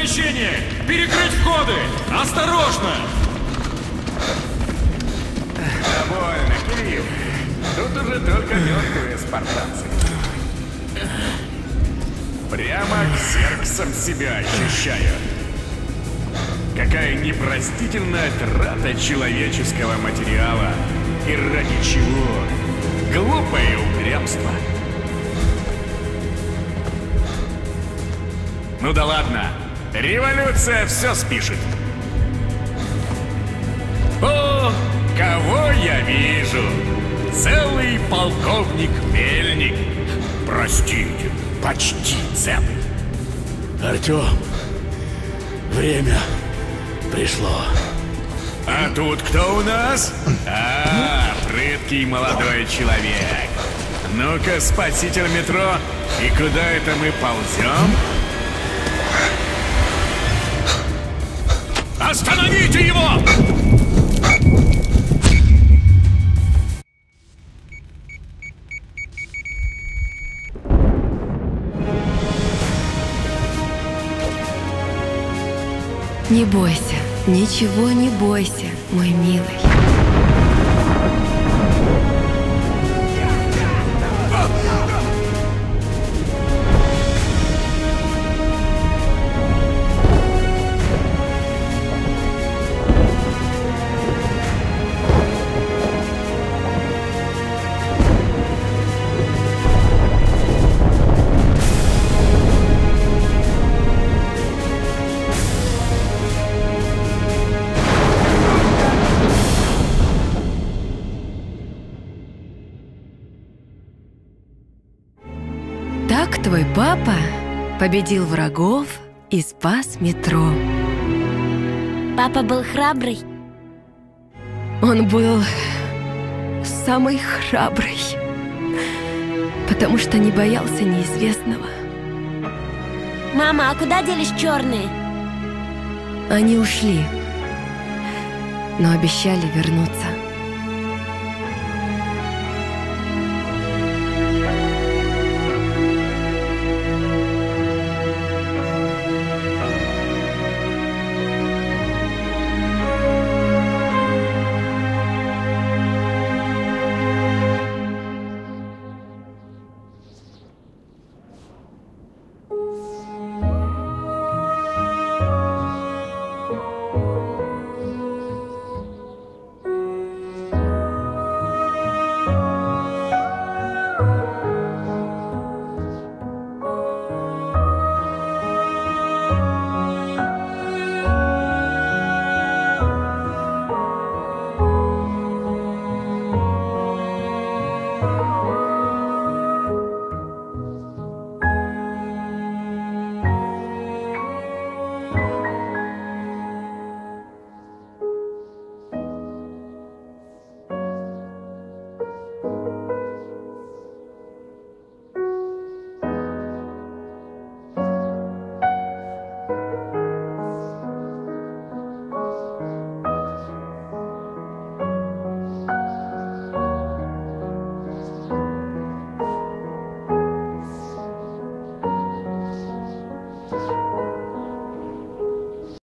помещение! Перекрыть входы! Осторожно! Довольно, Кирилл. Тут уже только мертвые спартанцы. Прямо ксерксом себя ощущаю. Какая непростительная трата человеческого материала. И ради чего? Глупое упрямство. Ну да ладно. Революция все спишет. О, кого я вижу? Целый полковник Мельник. Простите, почти целый. Артем, время пришло. А тут кто у нас? Прыткий молодой человек. Ну-ка, спаситель метро, и куда это мы ползем? Остановите его! Не бойся, ничего не бойся, мой милый. Так твой папа победил врагов и спас метро. Папа был храбрый. Он был самый храбрый, потому что не боялся неизвестного. Мама, а куда делись черные? Они ушли, но обещали вернуться.